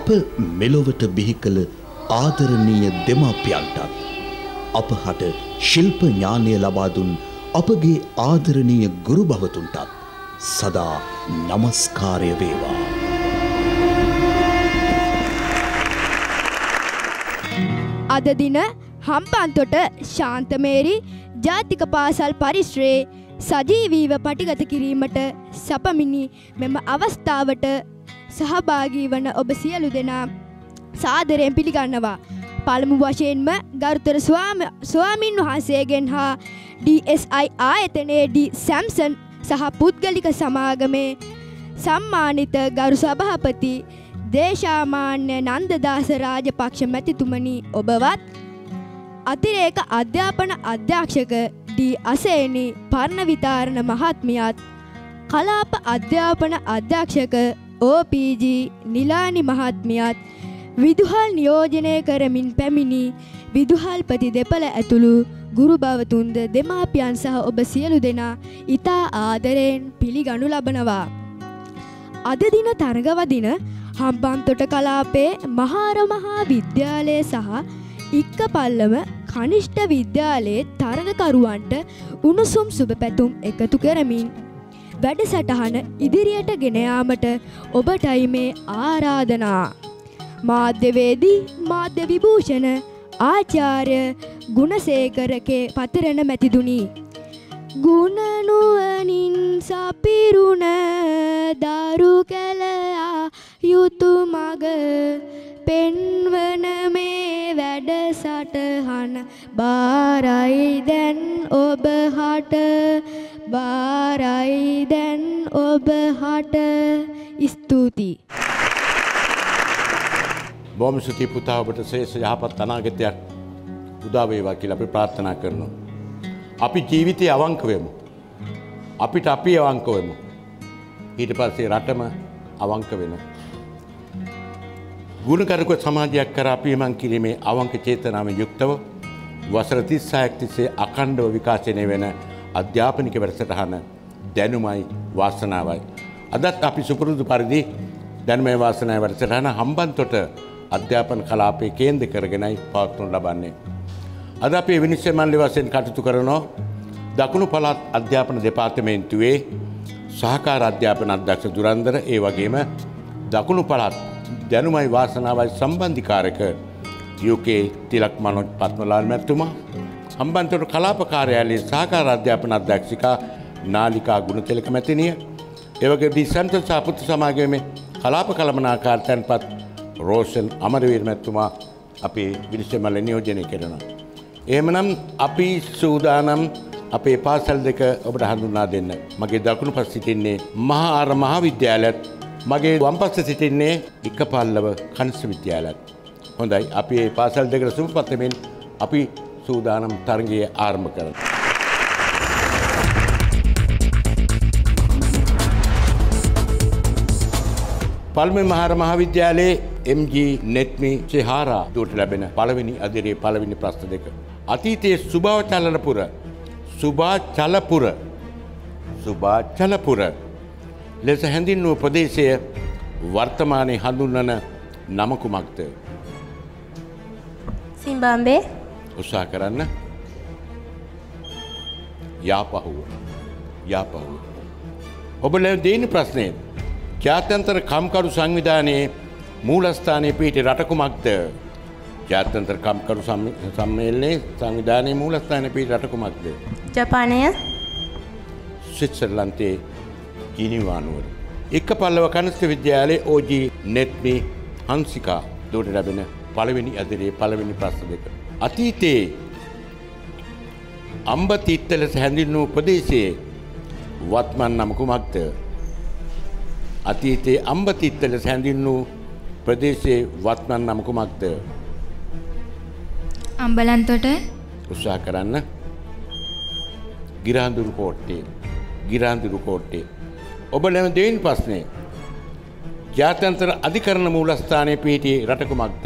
අප මෙලොවට බිහි කළ ආදරණීය දෙමාපියන්ටත් අපහට ශිල්ප ඥානය ලබා දුන් අපගේ ආදරණීය ගුරු භවතුන්ටත් සදා නමස්කාරය වේවා. අද දින හම්බන්තොට ශාන්තමේරි ජාතික පාසල් පරිශ්‍රයේ සජීවීව පටිගත කිරීමට සපමිනි මෙම අවස්ථාවට සහභාගී වන ඔබ සියලු දෙනා සාදරයෙන් පිළිගන්නවා. පළමු වශයෙන්ම ගරුතර ස්වාමින් වහන්සේගෙන් හා DSI ආයතනයේ ඩී සැම්සන් සහ පුද්ගලික සමාගමේ සම්මානිත ගරු සභාපති දේශාමාන්‍ය නන්දදාස රාජපක්ෂ මැතිතුමනි, ඔබවත් අතිරේක අධ්‍යාපන අධ්‍යක්ෂක ඩී අසේනි පර්ණවිතාරණ මහත්මියත්, කලාප අධ්‍යාපන අධ්‍යක්ෂක OPG නිලානි මහත්මියත්, විදුහල් නියෝජනය කරමින් පැමිණි විදුහල්පති දෙපළ ඇතුළු ගුරු භවතුන්ද දෙමාපියන් සහ ඔබ සියලු දෙනා ඉතා ආදරයෙන් පිළිගනු ලබනවා. අද දින තරගවදින හම්බන්තොට කලාපයේ මහාර මහා විද්‍යාලය සහ ඉක්කපල්ලම කනිෂ්ඨ විද්‍යාලයේ තරගකරුවන්ට උණුසුම් සුබ පැතුම් එකතු කරමින් වැඩසටහන ඉදිරියට ගෙන යාමට ඔබටයි මේ ආරාධනා. මාධ්‍යවේදී මාධ්‍ය විභූෂණ ආචාර්ය ගුණසේකරගේ පතරණ මැතිදුනි. ගුණනුවණින් සපිරුණ දරු කැලයා යුතු මග පෙන්වන මේ වැඩසටහන බාරයි දැන් ඔබ හට, බාරයි දැන් ඔබ හට. ස්තුතියි. බොහොම ස්තුතියි පුතා, ඔබට ශ්‍රේෂ්ඨ යහපත් අනාගතයක් උදා වේවා කියලා අපි ප්‍රාර්ථනා කරනවා. අපි ජීවිතේ අවංක වෙමු. අපිට අපි අවංක වෙමු. ඊට පස්සේ රටම අවංක වෙනවා. ගුණකරක සමාජයක් කරා පියමන් කිරීමේ අවංක චේතනාවෙන් යුක්තව වසර 36ක් තිස්සේ අඛණ්ඩව විකාශනය වෙන අධ්‍යාපනික වැඩසටහන දැනුමයි වාසනාවයි. අදත් අපි සුපුරුදු පරිදි දැනුමයි වාසනාවයි වැඩසටහන හම්බන්තොට අධ්‍යාපන කලාපයේ කේන්ද්‍ර කරගෙනයි පවත්වනු ලබන්නේ. අද අපි විනිශ්චය මණ්ඩල වශයෙන් කටයුතු කරනවා දකුණු පළාත් අධ්‍යාපන දෙපාර්තමේන්තුවේ සහකාර අධ්‍යාපන අධ්‍යක්ෂ දුරන්දර, ඒ වගේම දකුණු පළාත් දැනුමයි වාසනාවයි සම්බන්ධිකාරක UK තිලක් මනෝජ් පත්මලාල් මැතිතුමා, හම්බන්තොට කලාප කාර්යාලයේ සහකාර අධ්‍යාපන අධ්‍යක්ෂිකා නාලිකා ගුණතිලක මැතිණිය, ඒ වගේම ඩී සැම්සන් සාපුත් සමාගමේ කලාප කළමනාකාර තැන්පත් රෝෂන් අමරවීර මැතිතුමා අපේ විනිශ්චය මණ්ඩලය නියෝජනය කරනවා. එහෙමනම් අපි සූදානම් අපේ පාසල් දෙක ඔබට හඳුන්වා දෙන්න. මගේ දකුණු පස සිටින්නේ මහා ආර මහාවිද්‍යාලයත්, මගේ වම් පස සිටින්නේ ඉක්කපල්ලව කනිෂ්ඨ විද්‍යාලයත්. හොඳයි, අපි මේ පාසල් දෙකට සුබ පතමින් අපි සූදානම් තරගය ආරම්භ කරමු. පළමුවෙන් මහාර මහාවිද්‍යාලයේ MG නෙත්මි චෙහාරා දුවට ලැබෙන පළවෙනි අදිරේ පළවෙනි ප්‍රශ්න දෙක. අතීතයේ සුභාචලපුර ලෙස හැඳින්වූ ප්‍රදේශය වර්තමානයේ හඳුන්වන නම කුමක්ද? සිම්බාබ්වේ. උත්සාහ කරන්න. යාපහුව. ඔබ දෙන ප්‍රශ්නය ජාත්‍යන්තර කම්කරු සංවිධානයේ මූලස්ථානයේ පිහිටි රට කුමක්ද? ජාත්‍යන්තර කම්කරු සම්මේලනයේ සංවිධානයේ මූලස්ථානයේ පිහිටි රට කුමක්ද? ජපානය. ස්විට්සර්ලන්තයේ ජිනීවා නුවර. ඉක්කපල්ලව කනිෂ්ඨ විද්‍යාලයේ OG නෙත්මි හංසිකා දුවට ලැබෙන පළවෙනි අදිරේ පළවෙනි ප්‍රශ්න දෙක. අතීතයේ අම්බතිත්ත ලෙස හැඳින්වූ ප්‍රදේශයේ වත්මන් නම කුමක්ද? අතීතයේ අම්බතිත්ත ලෙස හැඳින්වූ ප්‍රදේශයේ වත්මන් නම කුමක්ද? අම්බලන්තොට. උත්සාහ කරන්න. ගිරාඳුරු කෝට්ටේ. ඔබ ලැබෙන දෙවෙනි ප්‍රශ්නේ ජාත්‍යන්තර අධිකරණ මූලස්ථානයේ පිහිටි රට කුමක්ද?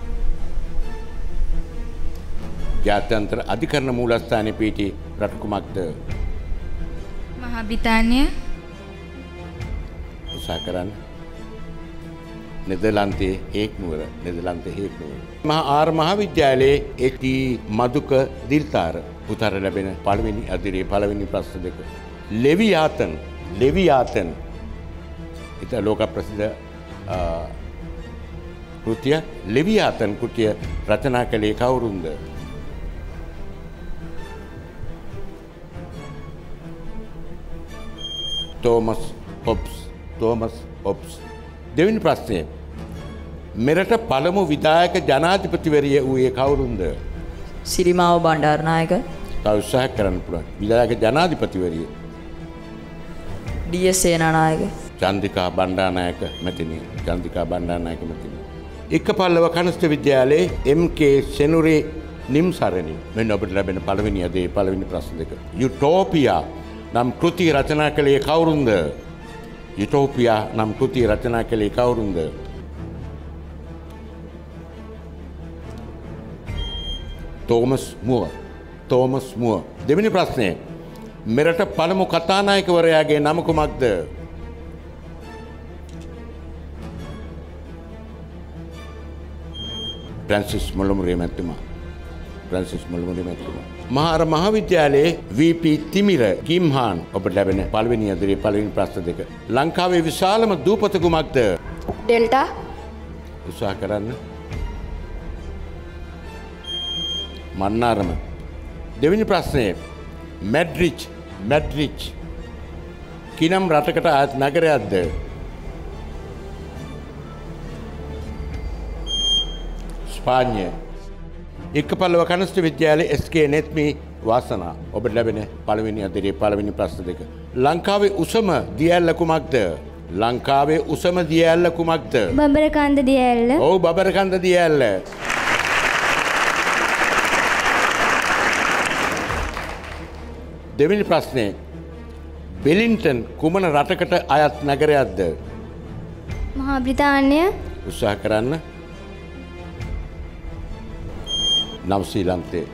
ජාත්‍යන්තර අධිකරණ මූලස්ථානයේ පිහිටි රට කුමක්ද? මහා බ්‍රිතාන්‍ය. උත්සාහ කරන්න. නෙදර්ලන්තයේ හේක් නුවර නෙදර්ලන්තයේ හේක් නුවර. මහා ආර් මහාවිද්‍යාලයේ එටි මදුක දිල්තාර උතර ලැබෙන පළවෙනි අදිරියේ පළවෙනි ප්‍රශ්න දෙක. ලෙවියාතන් ඊට ලෝක ප්‍රසිද්ධ කෘතිය ලෙවියාතන් කෘතිය රචනා කළේ කවුරුන්ද? තෝමස් ඔබ්ස්. දෙවෙනි ප්‍රශ්නය. මෙරට පළමු විධායක ජනාධිපතිවරිය වූයේ කවුරුන්ද? සිරිමාව බණ්ඩාරනායක. තව උත්සාහ කරන්න පුළුවන්. විධායක ජනාධිපතිවරිය. ඩී.එස්. සේනානායක. චන්දිකා බණ්ඩාරනායක මැතිණිය. එක්කපල්ලව කනිෂ්ඨ විද්‍යාලයේ එම්.කේ. සෙනුරේ නිම්සරණි. මෙන්න ඔබට ලැබෙන පළවෙනි අදේ පළවෙනි ප්‍රශ්න දෙක. යුටෝපියා නම් කෘති රචනා කළේ කවුරුන්ද? යුටෝපියා නම් කෘති රචනා කළේ කවුරුන්ද? තෝමස් මුව. දෙවෙනි ප්‍රශ්නය. මෙරට පළමු කතානායකවරයාගේ නම කුමක්ද? ෆ්‍රැන්සිස් මොළමුරේ මැතිතුමා. මහාර මහාවිද්‍යාලයේ වී.පී. තිමිර කිම්හාන් ඔබට ලැබෙන පළවෙනි අදිරියේ පළවෙනි ප්‍රශ්න දෙක. ලංකාවේ විශාලම දූපත කුමක්ද? ඩෙල්ටා. උත්සාහ කරන්න. මන්නාරම. දෙවෙනි ප්‍රශ්නය. මැඩ්රිච් කිනම් රටකට අයත් නගරයක්ද? ස්පාඤ්ඤය. එක්කපල්ලව කනිෂ්ඨ විද්‍යාලයේ එස්.කේ. නෙත්මි වාසනා ඔබට ලැබෙන පළවෙනි අදිරියේ පළවෙනි ප්‍රශ්න දෙක. ලංකාවේ උසම දියඇල්ල කුමක්ද? බඹරකන්ද දියඇල්ල. ඔව් බඹරකන්ද දියඇල්ල. දෙවෙනි ප්‍රශ්නය. වෙලින්ටන් කුමන රටකට අයත් නගරයක්ද? මහා බ්‍රිතාන්‍ය. උත්සාහ කරන්න. නවසීලන්තේ.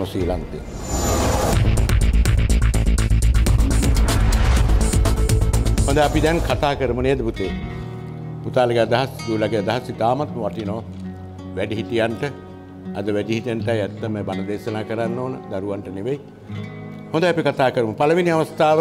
හොඳ අපි දැන් කතා කරමු නේද පුතේ? පුතාලගේ අදහස් දූලගේ අදහස් ඉතාමත්ම වටිනවා. වැඩිහිටියන්ට අද වැඩිහිටියන්ටයි ඇත්තම බණ දේශනා කරන්න ඕන, දරුවන්ට නෙවෙයි. හොඳයි අපි කතා කරමු. පළවෙනි අවස්ථාව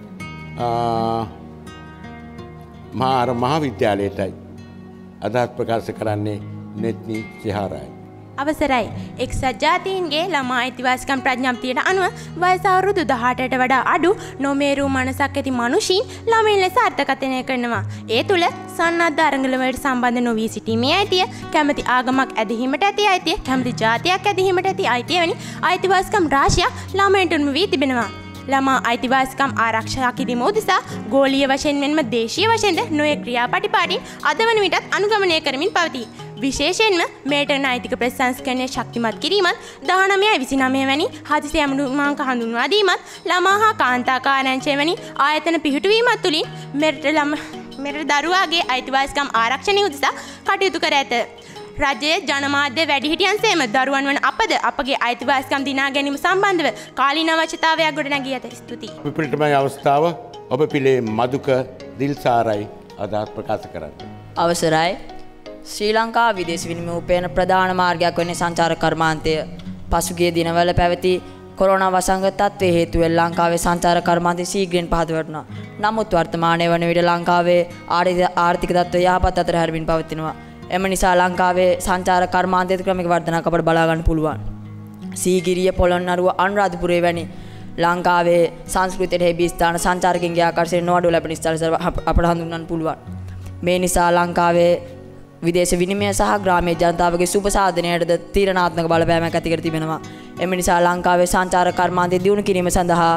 මහාවිද්‍යාලයටයි. අදහස් ප්‍රකාශ කරන්නේ නෙත්නි සිහාරායි. අවසරයි. එක්සත් ජාතීන්ගේ ළමා අයිතිවාසිකම් ප්‍රඥප්තියට අනුව වයස අවුරුදු 18ට වඩා අඩු නොමේරු මනසක් ඇති මනුෂීන් ළමයින් ලෙස අර්ථකථනය කරනවා. ඒ තුල සන්නද්ධ අරගලවලට සම්බන්ධ නොවී සිටීමේ අයිතිය, කැමැති ආගමක් ඇදහිීමට ඇති අයිතිය, කැමැති ජාතියක් ඇදහිීමට ඇති අයිතිය වැනි අයිතිවාසිකම් රාශියක් ළමයින්ට උරුම වී තිබෙනවා. ළමා අයිතිවාසිකම් ආරක්ෂා කිරීම උදෙසා ගෝලීය වශයෙන් මෙන්ම දේශීය වශයෙන්ද නොයෙක් ක්‍රියාපටිපාටි අද වන විටත් අනුගමනය කරමින් පවතී. විශේෂයෙන්ම මේට නෛතික ප්‍රතිසංස්කරණය ශක්තිමත් කිරීමත් 1929 වැනි හදිසි ඇමණුමාංක හඳුන්වා දීමත් ළමා හා කාන්තා කාර්යාංශය වැනි ආයතන පිහිටුවීමත් තුළින් මෙරට දරුවාගේ අයිතිවාසිකම් ආරක්ෂණය උදෙසා කටයුතු කර ඇත. රජයේ ජනමාධ්‍ය වැඩිහිටියන් සේම දරුවන් වන අපද අපගේ අයිතිවාසිකම් දිනා ගැනීම සම්බන්ධව කාලීන අවශ්‍යතාවයක් ගොඩනැගී ඇත. ස්තුතියි. පිළිතුරේ අවස්ථාව ඔබ පිළේ මදුක දිල්සාරයි අදහස් ප්‍රකාශ කරන්න. අවසරයි. ශ්‍රී ලංකා විදේශ විනිමය උපයන ප්‍රධාන මාර්ගයක් වන සංචාරක කර්මාන්තය පසුගිය දිනවල පැවති කොරෝනා වසංගත තත්ත්වයේ හේතුවෙන් ලංකාවේ සංචාරක කර්මාන්තය ශීඝ්‍රයෙන් පහත වැටුණා. නමුත් වර්තමානයේ වන විට ලංකාවේ ආර්ථික තත්ත්වය යහපත් අතර හැරමින් පවතිනවා. එම නිසා ලංකාවේ සංචාරක කර්මාන්තයේ ක්‍රමික වර්ධනයක් අපට බලා ගන්න පුළුවන්. සීගිරිය, පොළොන්නරුව, අනුරාධපුරය වැනි ලංකාවේ සංස්කෘතියට හෙබි ස්ථාන සංචාරකයන්ගේ ආකර්ෂණය නොඅඩු ලැබෙන ස්ථල අපට හඳුන්වන්න පුළුවන්. මේ නිසා ලංකාවේ විදේශ විනිමය සහ ග්‍රාමීය ජනතාවගේ සුබ සාධනයටද තීරණාත්මක බලපෑමක් ඇති කර තිබෙනවා. එම නිසා ලංකාවේ සංචාරක කර්මාන්තය දියුණු කිරීම සඳහා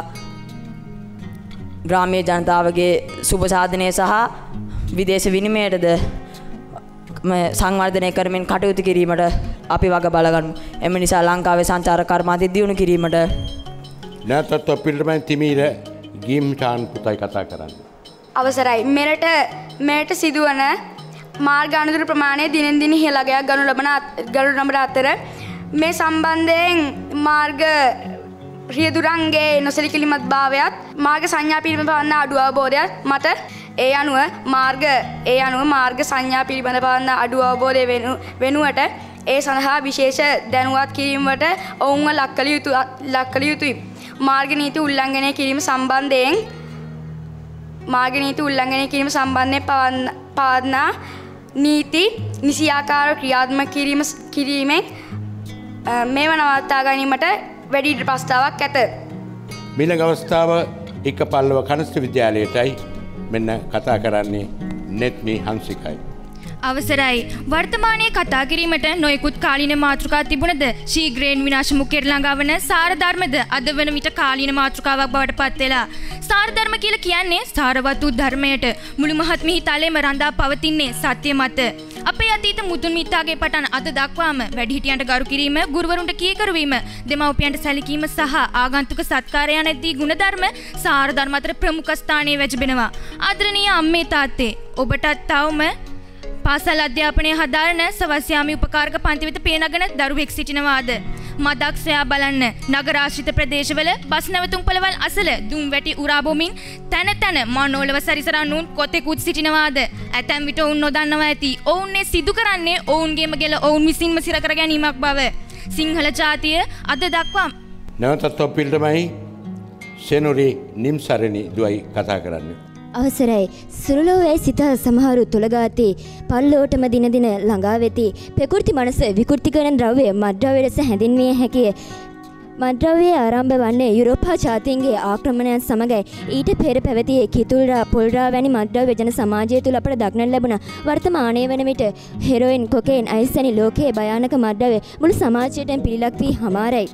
ග්‍රාමීය ජනතාවගේ සුබ සාධනය සහ විදේශ විනිමයටද සංවර්ධනය කරමින් කටයුතු කිරීමට අපි වග බලගන්නු. එම නිසා ලංකාවේ සංචාරක කර්මාන්තය දියුණු කිරීමට නැත්නම් පිළිතුරෙන් තිමීර ගිම්චාන් පුතයි කතා කරන්නේ. අවසරයි. මෙරට සිදුවන මාර්ග අනුදුර ප්‍රමාණය දිනෙන් දින ඉහළගයක් ගනු ලබන අතර මේ සම්බන්ධයෙන් මාර්ග රියදුරන්ගේ නොසැලකිලිමත් භාවයත් මාර්ග සංඥා පිළිබඳ අඩු අවබෝධයත් මත ඒ අනුව මාර්ග සංඥා පිළිබඳ පවන්න අඩු අවබෝධය වෙනුවට ඒ සඳහා විශේෂ දැනුවත් කිරීමට ඔවුන්ව ලක් කළ යුතුයි. මාර්ග නීති උල්ලංඝනය කිරීම සම්බන්ධයෙන් පවන්නා නීති නිසියාකාර ක්‍රියාත්මක කිරීමෙන් මේව නවත්තා ගැනීමට වැඩි ප්‍රස්තාවක් ඇත. මීළඟ අවස්ථාව ඉක්කපල්ලව කනිෂ්ඨ විද්‍යාලයටයි මෙන්න කතා කරන්නේ නෙත්නි හංසිකයි. අවසරයි වර්තමානයේ කතා කිරීමට නොයෙකුත් කාලීන මාතෘකා තිබුණද ශීඝ්‍රයෙන් විනාශ මුඛයට ළඟාවන සාරධර්මද අද වන විට කාලීන මාතෘකාවක් බවට පත් වෙලා. සාරධර්ම කියලා කියන්නේ සාරවත් වූ ධර්මයට මුළු මහත් මිහි තලෙම රඳා පවතින්නේ සත්‍ය මත. අපේ අතීත මුතුන් මිත්තාගේ පටන් අද දක්වාම වැඩිහිටියන්ට ගරු කිරීම, ගුරුවරුන්ට කීකරු වීම, දෙමව්පියන්ට සැලකීම සහ ආගන්තුක සත්කාරයන් ඇති ගුණධර්ම සාරධර්ම අතර ප්‍රමුඛ ස්ථානයේ වැජබෙනවා. ආදරණීය අම්මේ තාත්තේ ඔබටත් තවම පාසල් අධ්‍යාපනය හදාරන සවස් යාමී උපකාරක පන්ති වෙත පියනගෙන දරුවෙක් සිටිනවාද? මදක් සොයා බලන්න නගරාශ්‍රිත ප්‍රදේශවල බස් නැවතුම් පළවල් අසල දුම් වැටි උරා බොමින් තැන මනෝලව සැරිසරන් උන් කොතෙකුත් සිටිනවාද? ඇතැම් විට ඔවුන් නොදන්නවා ඇති ඔවුන්නේ සිදු කරන්නේ ඔවුන්ගේම ගෙල ඔවුන් විසින්ම සිර කර ගැනීමක් බව. සිංහල ජාතිය අද දක්වා නැවතත් ඔප්පිල්ටමයි සෙනුරි නිම්සරණි දුවයි කතා කරන්නේ. අවසරයි සුළුලෝවේ සිත සමහරු තුලගාතේ පල්ලෝටම දින දින ළඟා වෙති. ප්‍රකෘති මනස විකෘති කරන ද්‍රව්‍ය මත්ද්‍රව්‍ය ලෙස හැඳින්විය හැකිය. මත්ද්‍රව්‍යයේ ආරම්භ වන්නේ යුරෝපා ජාතීන්ගේ ආක්‍රමණයන් සමගයි. ඊට පෙර පැවති කිතුල්රා පොල්රා වැනි මත්ද්‍රව්‍ය ජන සමාජය තුල අපට දක්නට ලැබුණ. වර්තමානයේ වන විට හෙරොයින්, කොකේන්, අයිස් වැනි ලෝකයේ භයානක මත්ද්‍රව්‍ය මුළු සමාජයටම පිළිලක් වී හමාරයි.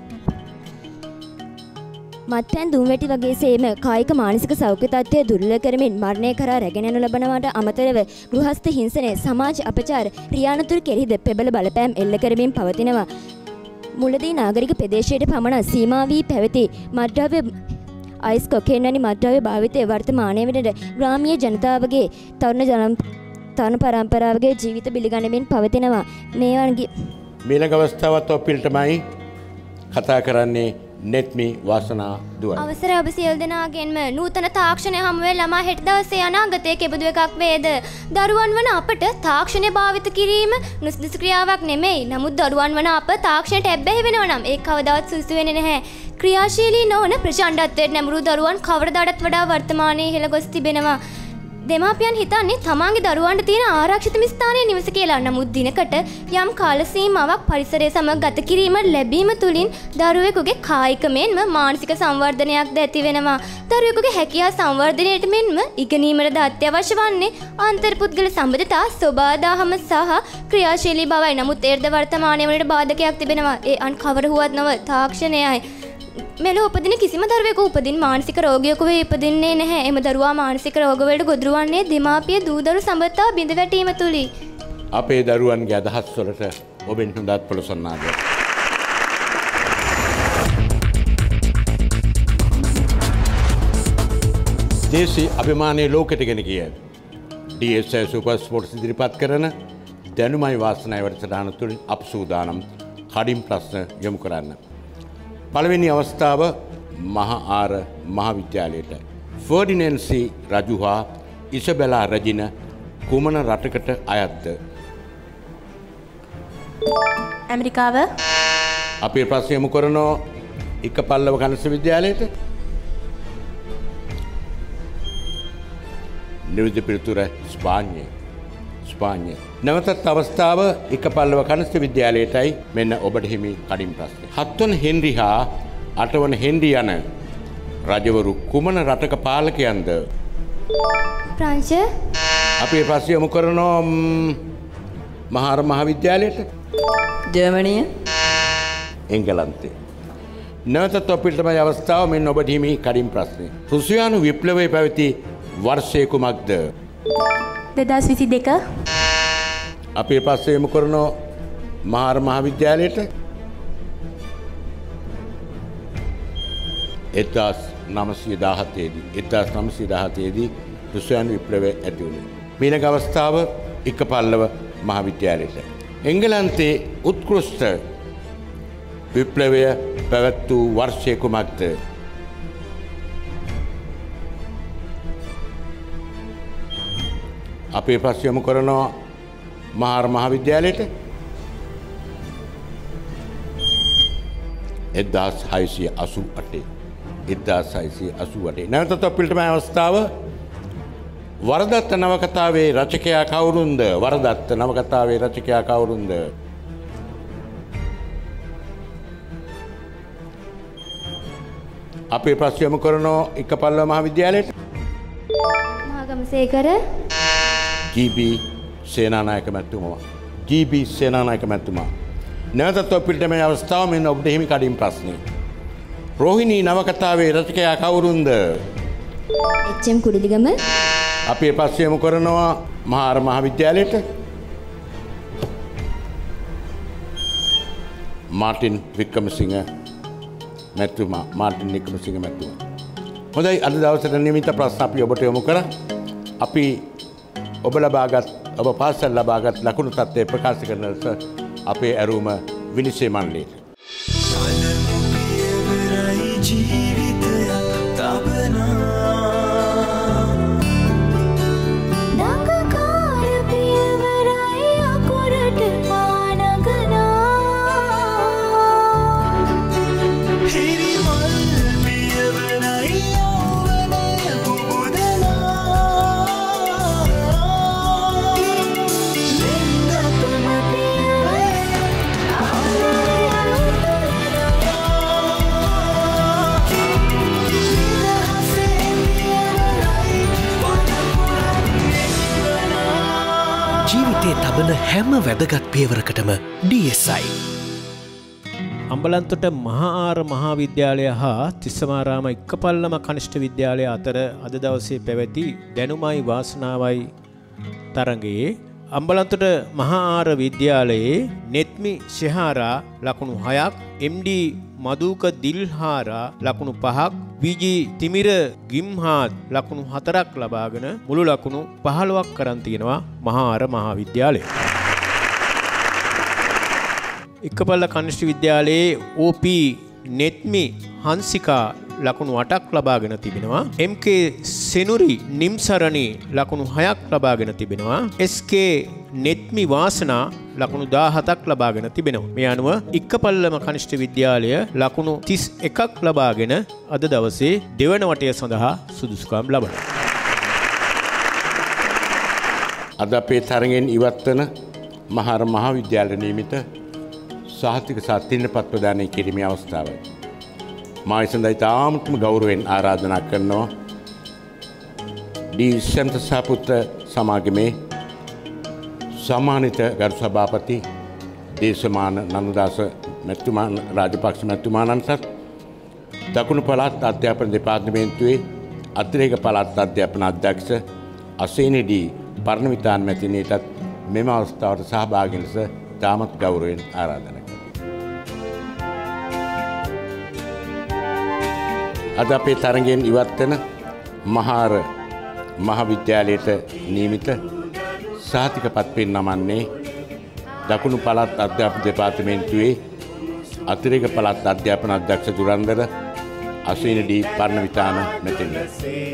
මත්පැන් දුම්වැටි වගේ සේම කායික මානසික සෞඛ්‍ය තත්ත්වය දුර්වල කරමින් මරණය කරා රැගෙන යනු ලබනවට අමතරව ගෘහස්ත හිංසනය, සමාජ අපචාර, රියානතුරු කෙරෙහිද ප්‍රබල බලපෑම් එල්ල කරමින් පවතිනවා. මුලදී නාගරික ප්‍රදේශයට පමණ සීමා වී පැවති මත්ද්‍රව්‍ය අයිස්, කොකේන් වැනි මත්ද්‍රව්‍ය භාවිතය වර්තමානයේ වෙනට ග්‍රාමීය ජනතාවගේ තරුණ පරම්පරාවගේ ජීවිත බිලිගැනීමෙන් පවතිනවා. මේවාගේ මීළඟ අවස්ථාවත් ඔප්පිල්ටමයි කතා කරන්නේ නෙත්මි වාසනා දුවයි. අවසරයි ඔබ සියලු දෙනාගෙන්ම නූතන තාක්ෂණය හමුවේ ළමා හෙට දවසේ අනාගතයේ කෙබඳු එකක් වේද? දරුවන් වන අපට තාක්ෂණය භාවිත කිරීම නුසුදුසු ක්‍රියාවක් නෙමෙයි. නමුත් දරුවන් වන අප තාක්ෂණයට ඇබ්බැහි වෙනවා නම් ඒක කවදාවත් සුදුසු වෙන්නේ නැහැ. ක්‍රියාශීලී නොවන ප්‍රචණ්ඩත්වයට නැඹුරු දරුවන් කවරදාටත් වඩා වර්තමානයේ හෙළ ගොස් තිබෙනවා. දෙමාපියන් හිතන්නේ තමාගේ දරුවන්ට තියෙන ආරක්ෂිතම ස්ථානයේ නිවස කියලා. නමුත් දිනකට යම් කාල සීමාවක් පරිසරය සමග ගත කිරීම ලැබීම තුළින් දරුවෙකුගේ කායික මෙන්ම මානසික සංවර්ධනයක්ද ඇති වෙනවා. දරුවෙකුගේ හැකියාව සංවර්ධනයට මෙන්ම ඉගෙනීමටද අත්‍යවශ්‍ය වන්නේ අන්තර්පුද්ගල සම්බන්ධතා, සෝබාදාහම සහ ක්‍රියාශීලී බවයි. නමුත් ඒර්ද වර්තමානයේ වලට බාධකයක් තිබෙනවා. ඒ අන් කවර හුවත් නොව තාක්ෂණයයි. මෙලොව උපදින කිසිම දරුවෙකු උපදින් මානසික රෝගියෙකු වේ ඉපදින්නේ නැහැ. එම දරුවා මානසික රෝගවලට ගොදුරු වන්නේ දෙමාපිය දූදරු සම්බන්ධතාව බිඳ වැටීම තුලින්. අපේ දරුවන්ගේ අදහස් වලට ඔබෙන් හොඳත් පොළොසන්නාද. දේශීය අභිමානයේ ලෝකෙට ගෙන ගිය DSI සුපර් ස්පෝර්ට්ස් ඉදිරිපත් කරන දැනුමයි වාසනාවේ වැඩසටහන තුලින් අප සූදානම් කඩින් ප්‍රශ්න යොමු කරන්න. පළවෙනි අවස්ථාව මහආර මහාවිද්‍යාලයට. ෆර්ඩිනන්ඩ් රජු හා ඉසබෙලා රජින කුමන රටකට අයත්ද? ඇමරිකාව. අපේ ප්‍රශ්න යොමු කරනෝ ඉක්කපල්ලව කනිෂ්ඨ විද්‍යාලයට. නිවිද පිළිතුර ස්පාඤ්ඤය. නැවතත් අවස්ථාව ඉක්කපල්ලව කනිෂ්ඨ විද්‍යාලයටයි. මෙන්න ඔබට හිමි කඩින් ප්‍රශ්න. 7 වන හෙන්රි හා 8 වන හෙන්රි යන රජවරු කුමන රටක පාලකයන්ද? ප්‍රංශ. අපේ ප්‍රශ්න යොමු කරනෝ මහාර මහාවිද්‍යාලයට. ජර්මනිය. එංගලන්තය. නැවතත් ඔපිට තමයි අවස්ථාව. මෙන්න ඔබට හිමි කඩින් ප්‍රශ්නය. රුසියානු විප්ලවය පැවති වර්ෂය කුමක්ද? 2022. අපේ ප්‍රශ්න යොමු කරනෝ මහාර මහාවිද්‍යාලයට. 1917 දී රුසියානු විප්ලවය ඇති වුණේ. මීළඟ අවස්ථාව ඉක්කපල්ලව මහාවිද්‍යාලයට. එංගලන්තයේ උත්කෘෂ්ඨ විප්ලවය පැවැත් වූ වර්ෂය කුමක්ද? අපේ පස්ස යොමු කරනවා මහාර මහාවිද්‍යාලයට 1688 නැවතත් අපිට මේ අවස්ථාව වරදත්ත නවකතාවේ රචකයා කවුරුන්ද? වරදත්ත නවකතාවේ රචකයා කවුරුන්ද? අපේ ප්‍රශ්න යොමු කරනවා එකපල්ලව මහාවිද්‍යාලයට. මහගමසේකර ජී.බී. සේනානායක මැතිතුමා. ජී.බී. සේනානායක මැතිතුමා. නැවතත් අපිට මේ අවස්ථාව මෙන්න ඔබට හිමි කඩින් ප්‍රශ්නේ. රෝහිණී නවකතාවේ රචකයා කවුරුන්ද? එච්.එම්. කුඩිලිගම. අපේ ප්‍රශ්න යොමු කරනවා මහාර මහාවිද්‍යාලයට. මාර්ටින් වික්‍රමසිංහ මැතිතුමා. මාර්ටින් වික්‍රමසිංහ මැතිතුමා. හොඳයි, අද දවසට නියමිත ප්‍රශ්න අපි ඔබට යොමු කරා. අපි ඔබ පාසල් ලබාගත් ලකුණු තත්ත්වය ප්‍රකාශ කරන ලෙස අපේ ඇරූම විනිශ්චය මණ්ඩලයට. තබන හැම වැදගත් පියවරකටම DSI. අම්බලන්තොට මහාආර මහාවිද්‍යාලය හා තිස්සමාරාම එකපල්ලම කනිෂ්ඨ විද්‍යාලය අතර අද දවසේ පැවති දැනුමයි වාසනාවයි තරගයේ අම්බලන්තොට මහාආර විද්‍යාලයේ නෙත්මි ශෙහාරා ලකුණු 6ක්, MD මදුක දිල්හාරා ලකුණු 5ක්, VG තිමිර ගිම්හාත් ලකුණු 4ක් ලබාගෙන මුළු ලකුණු 15ක් කරන් තියෙනවා මහාආර මහාවිද්‍යාලය. එකපල්ල කනිෂ්ඨ විද්‍යාලයේ OP නෙත්මි හංසිකා ලකුණු 8ක් ලබාගෙන තිබෙනවා. MK සෙනුරි නිම්සරණි ලකුණු 6ක් ලබාගෙන තිබෙනවා. SK නෙත්මි වාසනා ලකුණු 17ක් ලබාගෙන තිබෙනවා. මේ අනුව එකපල්ලම කනිෂ්ඨ විද්‍යාලය ලකුණු 31ක් ලබාගෙන අද දවසේ දෙවන වටය සඳහා සුදුසුකම් ලබනවා. අද අපේ තරගෙන් ඉවත් වන මහාර මහාවිද්‍යාලය නියමිත සහතික සත්තින්න පත් ප්‍රදානය කිරීමේ අවස්ථාවයි. මා විසින් තාමත්ම ගෞරවයෙන් ආරාධනා කරනවා ඩී සෙන්ත සාපුත්‍ර සමාගමේ සම්මානිත ගරු සභාපති දේශමාන නන්දදාස මැතිතුමාන් රාජපක්ෂ මැතිතුමාණන්ටත් දකුණු පළාත් අධ්‍යාපන දෙපාර්තමේන්තුවේ අතිරේක පළාත් අධ්‍යාපන අධ්‍යක්ෂ අසේනී පර්ණවිතාන් මැතිණියටත් මෙම අවස්ථාවට සහභාගී ලෙස තාමත් ගෞරවයෙන් ආරාධනා කරනවා. අද අපේ තරගෙන් ඉවත් වෙන මහාර මහාවිද්‍යාලයට නියමිත සහතිකපත් පෙන්නමන්නේ දකුණු පළාත් අධ්‍යාපන දෙපාර්තමේන්තුවේ අතිරේක පළාත් අධ්‍යාපන අධ්‍යක්ෂ දුරන්දර අසේනී පර්ණවිතාන මැතිණිය.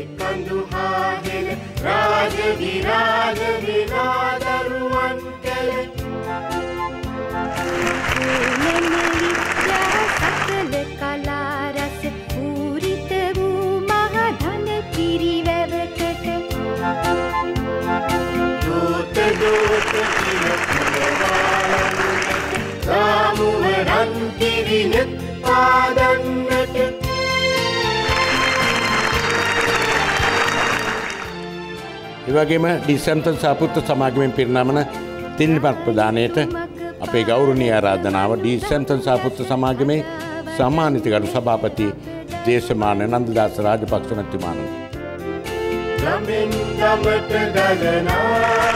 එවැගේම ඩිසෙම්තන් සාපුත්‍ර සමාගමෙන් පිරිනමන තින්පත් ප්‍රදානයට අපේ ගෞරවනීය ආරාධනාව ඩිසෙම්තන් සාපුත්‍ර සමාගමේ සම්මානිත ගරු සභාපති දේශමාන නන්දදාස රාජපක්ෂ මැතිතුමාණන්. ගමෙන් ගමට ගලනා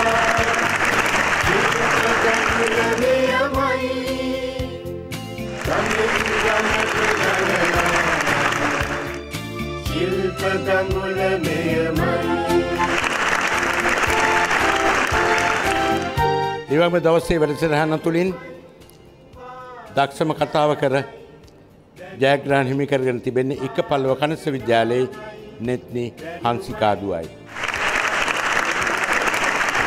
ශිල්ප ගඟුල මෙයමයි. ඒවම දවසේ වැඩසටහන තුළින් දක්ෂම කතාව කර ජයග්‍රහණ හිමි කරගෙන තිබෙන්නේ එකපල්ලව කනිෂ්ඨ විද්‍යාලයේ නෙත්නි හංසිකා දුවයි.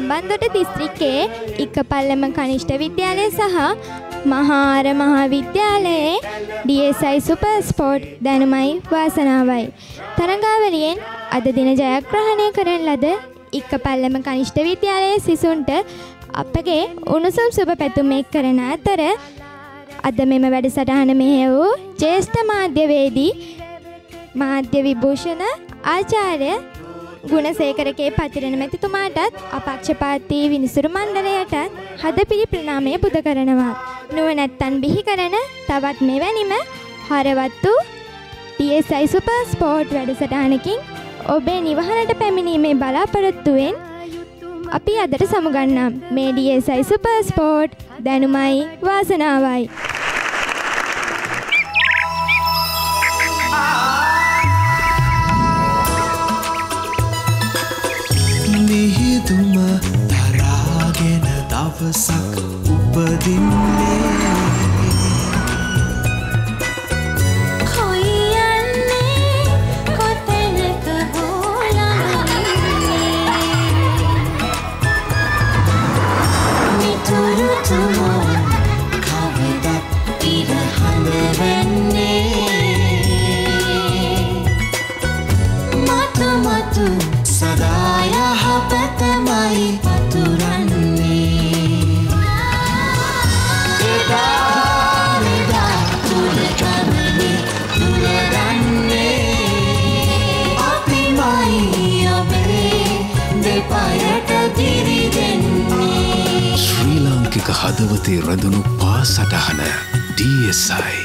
හම්බන්තොට දිස්ත්‍රික්කයේ ඉක්කපල්ලම කනිෂ්ඨ විද්‍යාලය සහ මහාර මහාවිද්‍යාලයේ DSI සුපර් ස්පෝර්ට් දැනුමයි වාසනාවයි. තරඟාවලියෙන් අද දින ජයග්‍රහණය කරන ලද ඉක්කපල්ලම කනිෂ්ඨ විද්‍යාලයේ සිසුන්ට අපගේ උණුසුම් සුබ පැතුම් එක් කරන අතර අද මෙම වැඩසටහන මෙහෙය වූ ජ්‍යෙෂ්ඨ මාධ්‍යවේදී මාධ්‍ය විභූෂණ ආචාර්ය ගුණසේකරගේ පතිරණ මැතිතුමාටත් අපක්ෂපාතී විනිසුරු මණ්ඩලයටත් හදපිරි ප්‍රණාමය පුද කරනවා. නුවණැත්තන් බිහි කරන තවත් මෙවැනිම හරවත් වූ DSI සුපර් ස්පෝර්ට් වැඩසටහනකින් ඔබේ නිවහනට පැමිණීමේ බලාපොරොත්තුවෙන් අපි අදට සමුගන්නම්. මේ DSI සුපර් ස්පෝර්ට් දැනුමයි වාසනාවයි. මිහිදුම තරාගෙන දවසක් උපදින්නේ හදවතේ රැඳුණු පාසටහන DSI